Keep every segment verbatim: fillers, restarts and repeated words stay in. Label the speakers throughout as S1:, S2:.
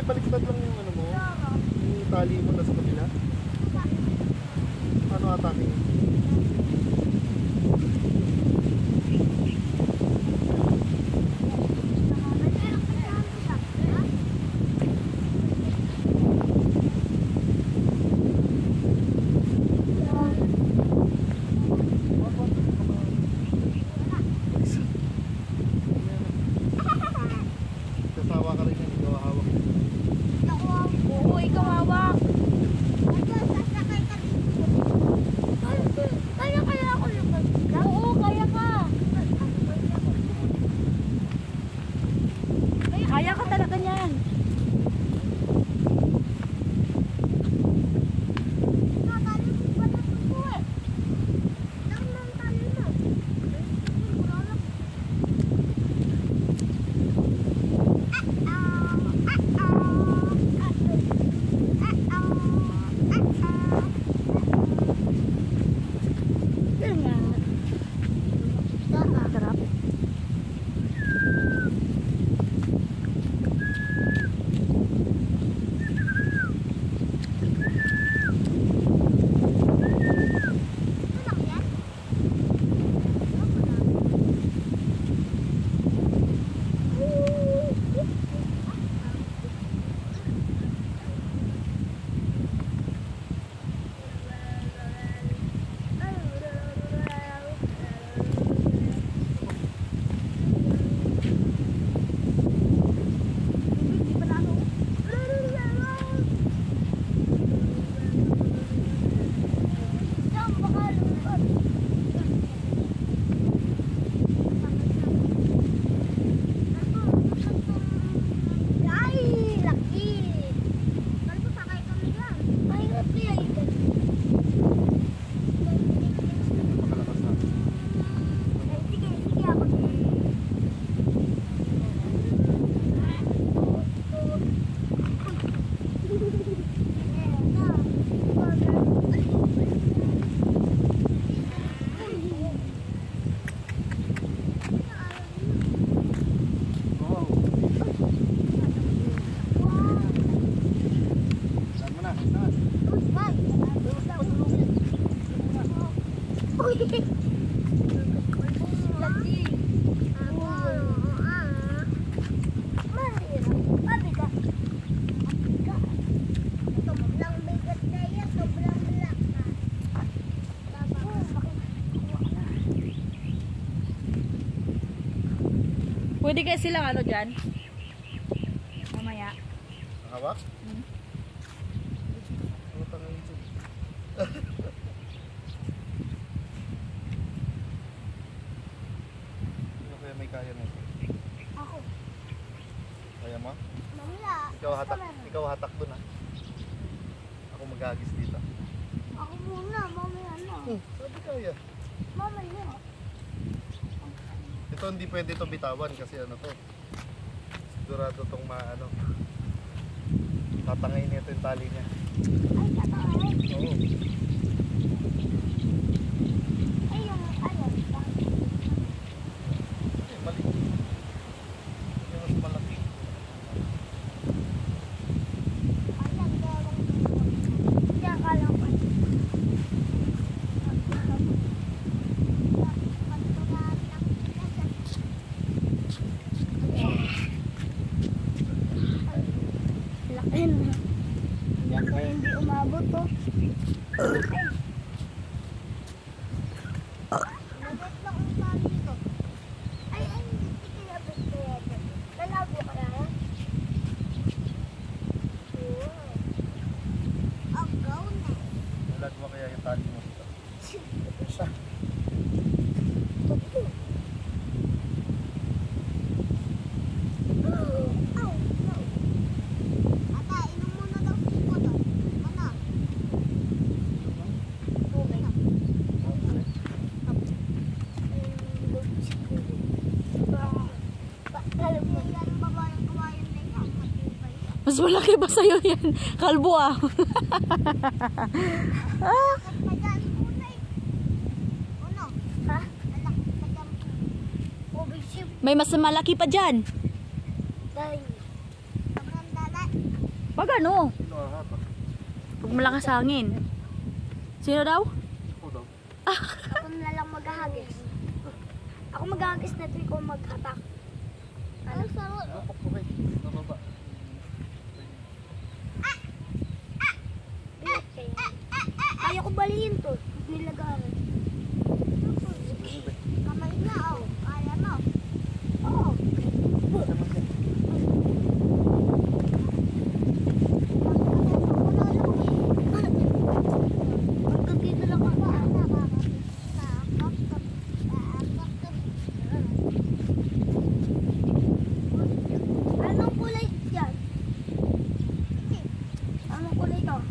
S1: baliktad lang yung ano mo. Yung tali mo na sa kabila. Ano ata niyo?
S2: Kaya ka talaga niyan. Pwede kayo silang ano dyan? Mamaya.
S1: Hawak? Hmm. Ano tanong ito? Sino kaya may kaya na ito?
S3: Ako.
S1: Kaya mo?
S3: Mamaya.
S1: Ikaw hatak, ikaw hatak dun ha. Ako maghagis dito.
S3: Ako muna, mamaya na.
S1: Hmm, pwede kaya.
S3: Mamaya.
S1: Ito hindi pwede ito bitawan kasi ano to. Sigurado itong maano. Tatangayin nito yung tali niya.
S3: Ay, tatangay.
S1: Oo.
S3: Ay, yung ayun.
S1: Ay, mali. Yung mas malaki.
S3: Ayan, dalawang. Diyan ka lang pa. Yan ko hindi umabot to. Nabot lang ang tali dito. Ay, ay, hindi kaya abot kaya ito. Lalabo kaya yan? Oo. Agaw na.
S1: Nalagwa kaya yung tali mo dito.
S3: Siya. Ito.
S2: Mas malaki ba sa'yo yan? Kalbo ah. Ah. May mas malaki pa dyan. Pag ano?
S1: Sino ahata?
S2: Pag malakas hangin. Sino daw?
S1: Ako daw.
S3: Ako na lang maghahagis. Ako maghahagis na ito, ikaw maghatak. Ano sa
S1: Kapok ko kay. Nababa.
S3: Ayaw ko baliin to. Nilagaran. Kamay na, oh. Kaya mo. Oo. Magkagito lang ako. Anong kulay dyan? Anong kulay to?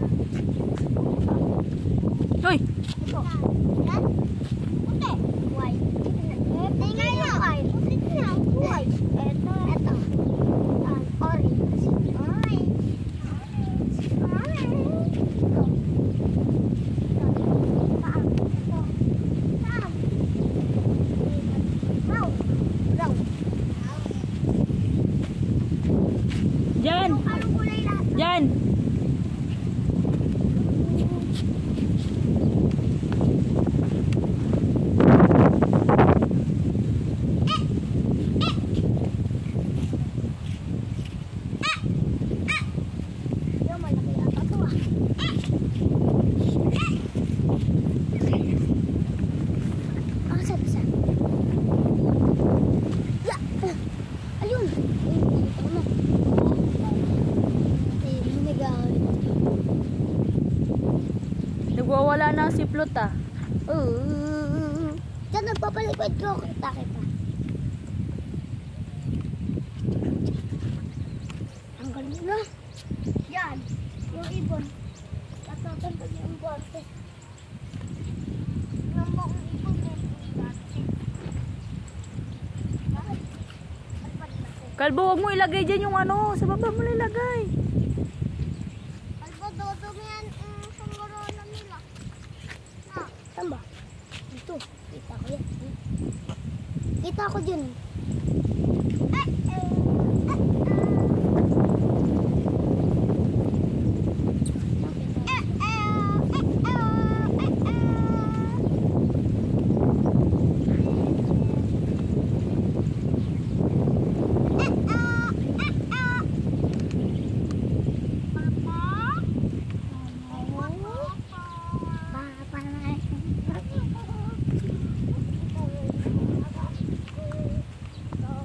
S2: Hoy!
S3: Ito. Yan? Puti. White. Tingnan mo. White. Tingnan mo. White. Ito. Ito. Ah, orange. Orange. Orange. Ito. Saan? Ito. Saan? Brown. Brown.
S2: Diyan!
S3: Anong kulay lahat?
S2: Diyan!
S3: Yung malaki yata to ah. Ah, saan, saan? Ya! Ayun! Ayun, ito na. Ayun, hinigaw.
S2: Nagwawala na si Plot ah. Uh,
S3: Diyan, nagpapalikod ko. Kita kita. Ang galing na. Yan. Yung ibon. Tatatanggal yung bote. Yung mga ibon na yung bote. Bakit? Alpat na ko.
S2: Kalbo, huwag mo ilagay dyan yung ano. Sa baba mo na ilagay.
S3: Alba, dodong yan ang sanggaronan nila. Na. Saan ba? Dito. Kita ko yan. Kita ko dyan. Ay, eh, ah, Papa.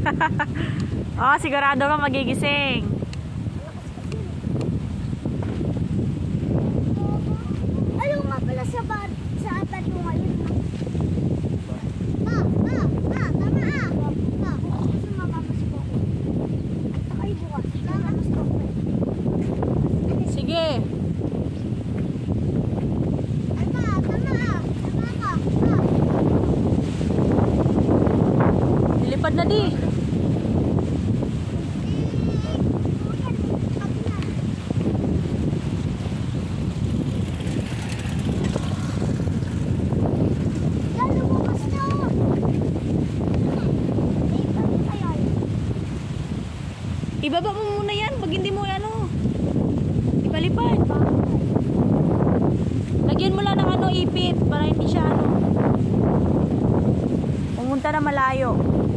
S2: Oh, sigurado ka magigising.
S3: Ayaw nga pala sa bar, sa atat yung ngayon. Ma, ma, ma, tama ah. Ma, gusto mamamas ko. At saka bukas, mamamas ko.
S2: Sige.
S3: Ay ma, tama ah. Tama ka. Ma.
S2: Lilipad na di. Ibaba mo muna yan pag hindi mo ano. Ipalipad. Lagyan mo lang ng ano ipit para hindi siya ano. Pumunta na malayo.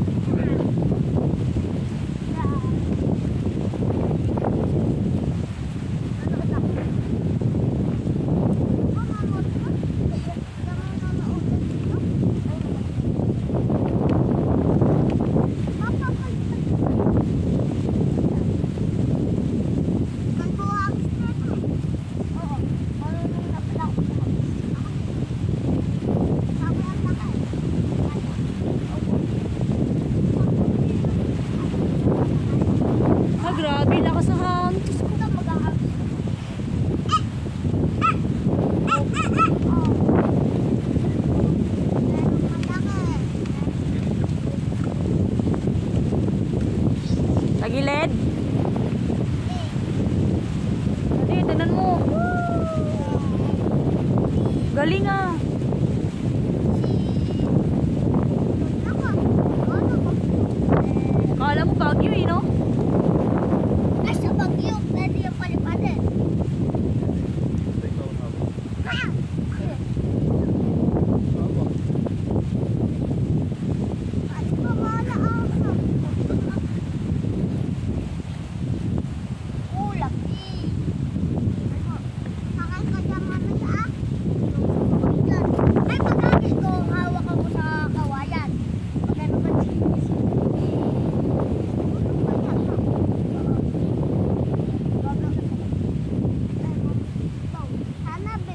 S2: Ah, grabe, lakas ng hangin. Tagilid. Hindi, tinan mo. Galing ah. Kala mo Baguio eh, no?
S3: Ay, sa Baguio, pwede yung palipatin.
S1: Ikaw na ako.
S3: Ah!
S1: Ako.
S3: Ay, mamala ako. Ulap eh. Sakay ka dyan ano siya ah? Yan. Ay, pagkakit ko, hawak ako sa kawayan. Magkano ba chinis? Sana be.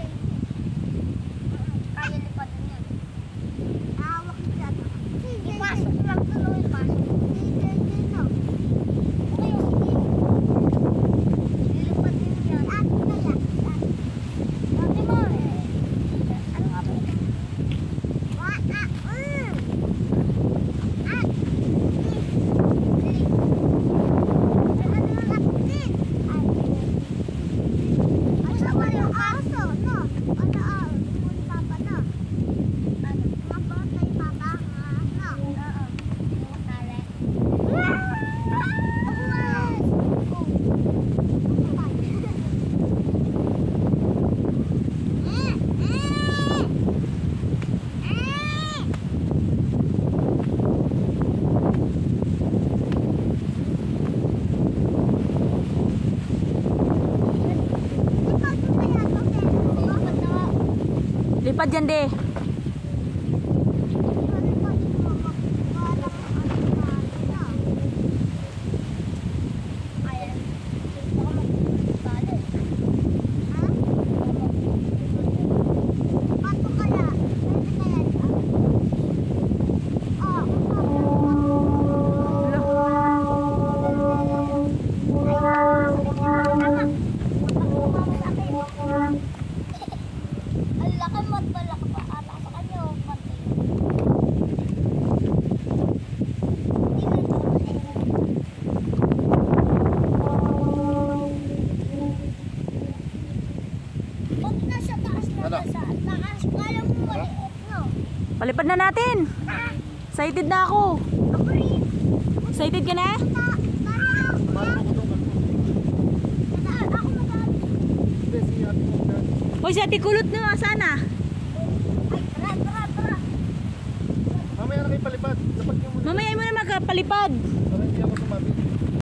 S3: Kaya lipatin yan. Hawak siya. Ipasok lang tuloy, ipasok. Sige, sige no. Okay, sige. Lilipatin yan. At kaya. Ate mo eh. Ano nga ba ito? Wa, ah, mm. Ah,
S2: Lipad yan, de.
S3: Ang laki mo at malaki pa ata sa kanya. oh, pati. Huwag na sa taas na
S1: Ano?
S3: nasa taas. Kala mo maliit, no?
S2: Palipad na natin.
S3: Ah,
S2: Excited na ako.
S3: ako rin.
S2: Excited ka na?
S3: Ta- Tara,
S1: Paano ko doon?
S3: tara, ako mag-aalis.
S1: Hindi, si ate mo dyan.
S2: Hoy, si Ate Kulot na sana.
S3: Ay, tara, tara, tara.
S1: Mamaya na kayo palipad. Dapat niyo muna.
S2: Mamaya mo na magpalipad.
S1: Para hindi ako sumabit.